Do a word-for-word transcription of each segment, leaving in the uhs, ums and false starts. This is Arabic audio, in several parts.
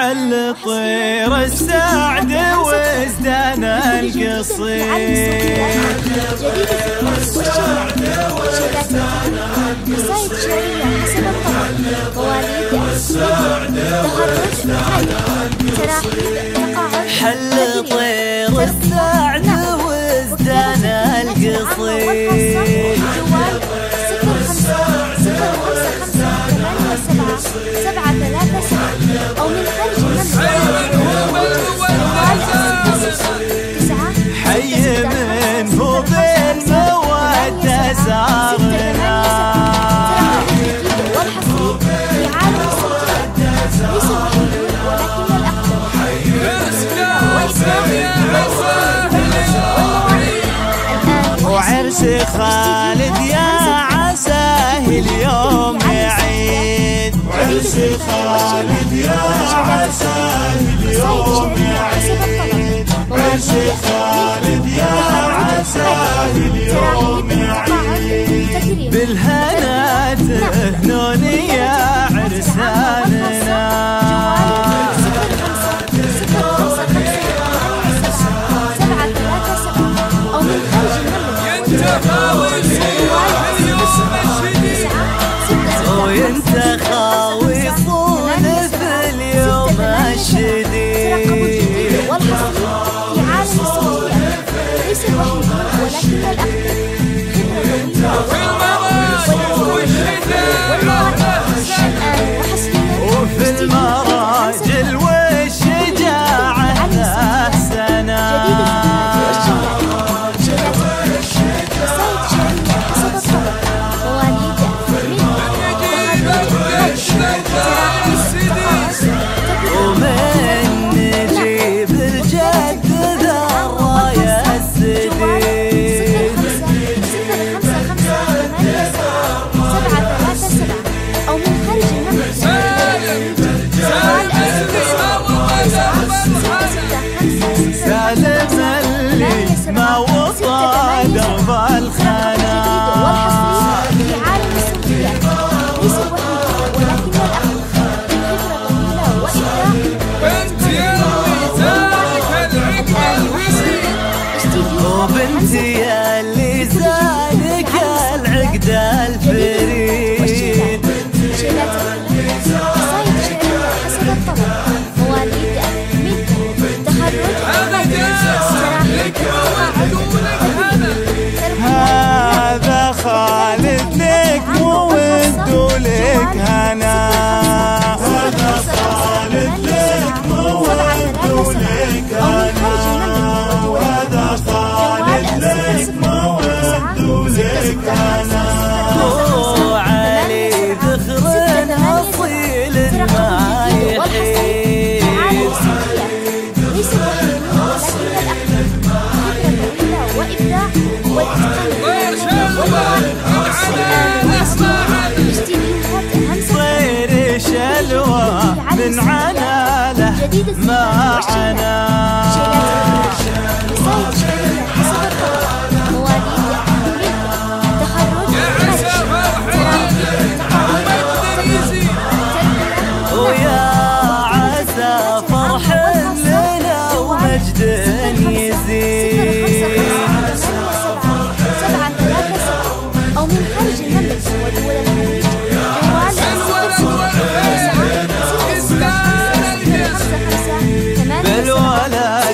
حل طير السعد وازدان القصير. قصايد شعرية حسب الطبع، مواليد تخرج تراحيب تقاعد. حل طير السعد وازدان القصير. جوال صفر خمسة صفر خمسة خمسة ثمانية سبعة سبعة ثلاثة سبعة أو من خارج تسعة حي منه بالمودة صارنا. والحصري في عالم الصوتيات ليس الوحيد ولكن الأقدم. وعرس خالد يا عساه اليوم يعيد. وعرس خالد يا عساه اليوم يعيد. عرس خالد يا عساه اليوم يعيد. بالهنا تهنون يا عرساننا. وانت خاوي صون في اليوم الشديد. والحصري في عالم الصوتيات ليس الوحيد ولكن الأقدم. وفي المراجل والشجاعة له سنة. ومن نجيب الجد ذا الراية السديد. أو من خارج المملكة. سالم اللي ما وصى درب الخنا. في عالم الصوتيات ليس الوحيد ولكن الأقدم. خبرة طويلة وإبداع. وبنتي اللي زادك العقد الفريد. قصايد شعرية حسب الطبع، مواليد من تخرج هذا خالد لك مود ولك هنا. هذا خالد لك مود ولك هنا. وهذا خالد لك مود ولك هنا. وعلي ذخر اصيل ما يحيد. ليس الوحيد ولكن الأقدم. خبرة طويلة وإبداع صير شلوى من عناله ما عنا. قصايد شعرية حسب الطبع، مواليد تخرج ويا عسى فرح لنا ومجد يزيد. أو من خارج المملكة ودول الخليج. جوال بالولد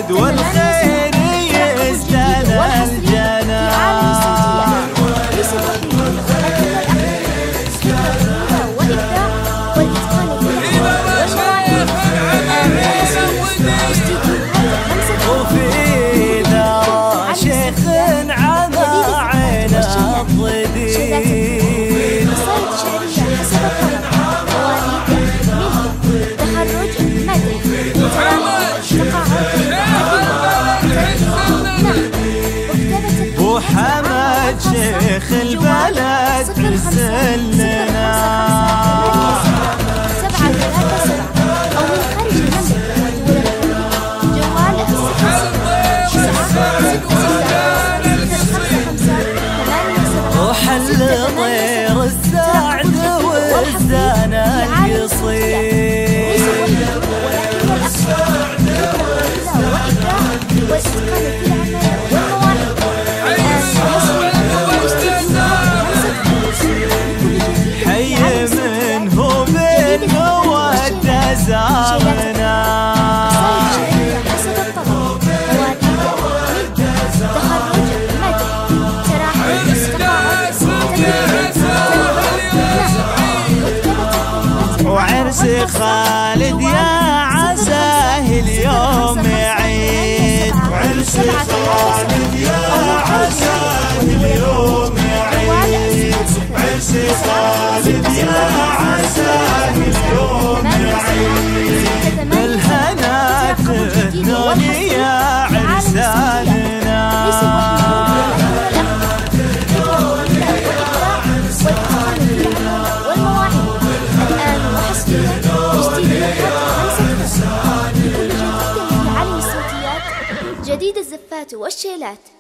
عزانا. قصائد شعرية حسب الطلب، مواليد، مد، تخرج، مدح، تراحم، استقامة، تمرين، وعرس خالد يا عساه اليوم عيد. وعرس خالد يا عساه اليوم عيد. عرس خالد يا عساه اليوم عيد. بالهنا تهنوني يا عرساننا. جديد الزفات والشيلات.